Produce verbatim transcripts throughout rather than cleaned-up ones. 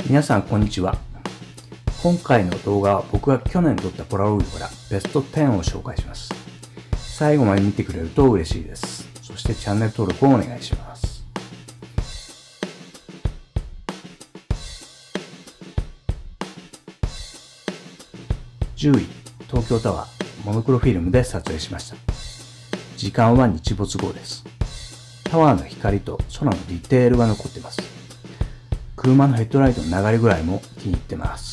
皆さんこんにちは。今回の動画は僕が去年撮ったポラロイドからベストじゅうを紹介します。最後まで見てくれると嬉しいです。そしてチャンネル登録をお願いします。じゅうい、東京タワー、モノクロフィルムで撮影しました。時間は日没後です。タワーの光と空のディテールが残っています。車のヘッドライトの流れぐらいも気に入ってます。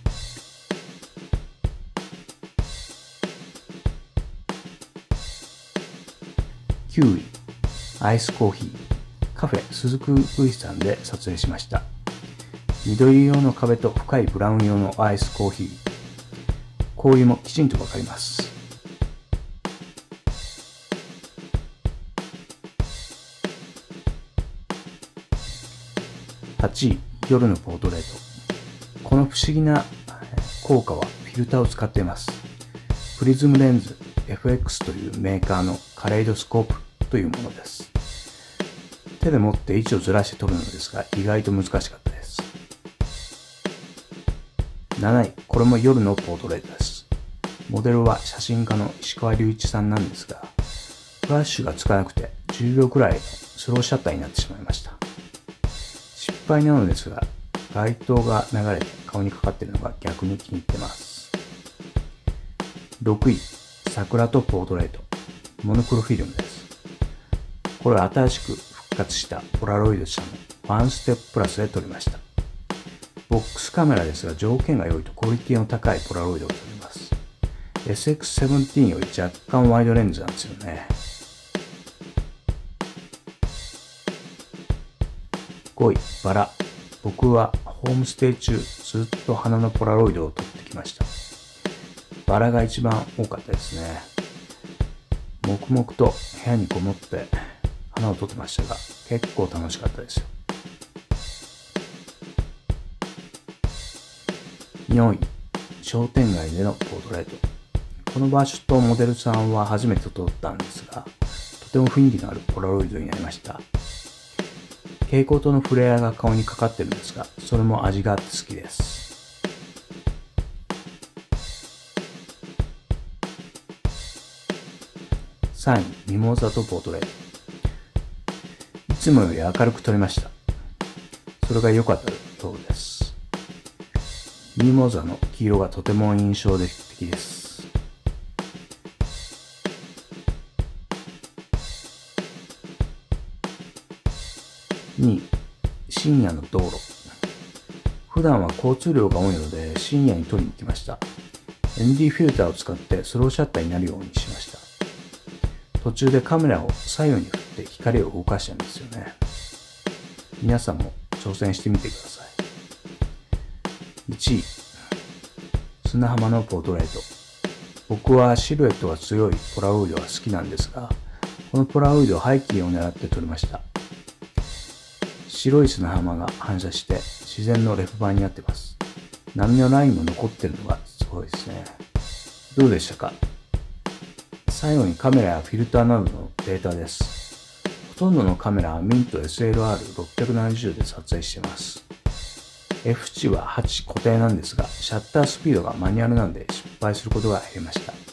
きゅうい、アイスコーヒー、カフェ鈴木ウイさんで撮影しました。緑色の壁と深いブラウン色のアイスコーヒー、氷もきちんとわかります。はちい、夜のポートレート。この不思議な効果はフィルターを使っています。プリズムレンズ エフエックス というメーカーのカレイドスコープというものです。手で持って位置をずらして撮るのですが意外と難しかったです。なない、これも夜のポートレートです。モデルは写真家の石川隆一さんなんですが、フラッシュがつかなくてじゅうびょうくらいスローシャッターになってしまいました。失敗なのですが、街灯が流れて顔にかかっているのが逆に気に入ってます。ろくい、桜とポートレート、モノクロフィルムです。これは新しく復活したポラロイド社のワンステッププラスで撮りました。ボックスカメラですが条件が良いとクオリティの高いポラロイドを撮ります。エスエックスセブンティーン より若干ワイドレンズなんですよね。ごい、バラ。僕はホームステイ中ずっと花のポラロイドを撮ってきました。バラが一番多かったですね。黙々と部屋にこもって花を撮ってましたが結構楽しかったですよ。よんい、商店街でのポートレート。この場所とモデルさんは初めて撮ったんですが、とても雰囲気のあるポラロイドになりました。蛍光灯のフレアが顔にかかってるんですが、それも味があって好きです。さんい、ミモザとポートレート。いつもより明るく撮りました。それが良かったようです。ミモザの黄色がとても印象的です。にい、深夜の道路。普段は交通量が多いので深夜に撮りに来ました。エヌディー フィルターを使ってスローシャッターになるようにしました。途中でカメラを左右に振って光を動かしたんですよね。皆さんも挑戦してみてください。いちい、砂浜のポートレート。僕はシルエットが強いポラロイドが好きなんですが、このポラロイドは背景を狙って撮りました。白い砂浜が反射して自然のレフ板になっています。波のラインも残っているのがすごいですね。どうでしたか？最後にカメラやフィルターなどのデータです。ほとんどのカメラはミント エスエルアールろっぴゃくななじゅう で撮影しています。F 値ははち固定なんですが、シャッタースピードがマニュアルなので失敗することが減りました。